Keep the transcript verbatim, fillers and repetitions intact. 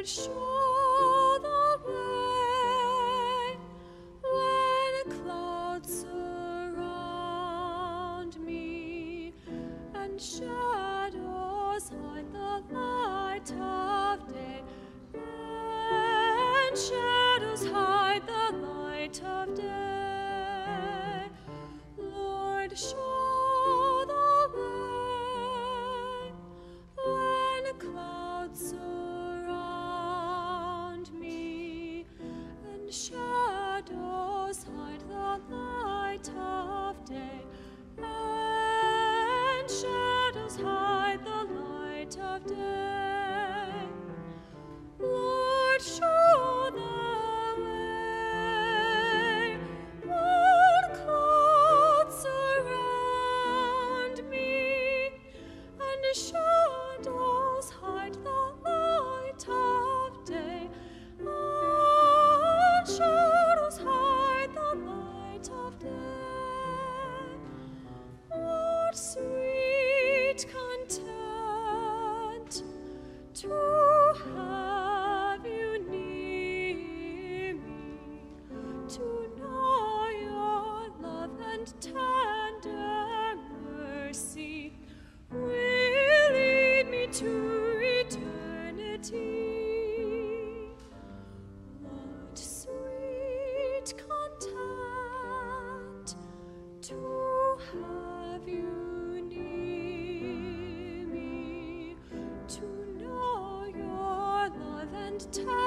Lord, show the way when clouds surround me and shadows hide the light of day, and shadows hide the light of day. Lord, show the way when clouds surround me and shadows hide the light of day, and shadows hide the light of day. Lord, show the way when clouds surround me and shadows hide the light of day, and shadows hide the light of day. What sweet content to have you near me, to know your love and tender mercy will lead me to eternity. What sweet content to have you near me, to know your love and tender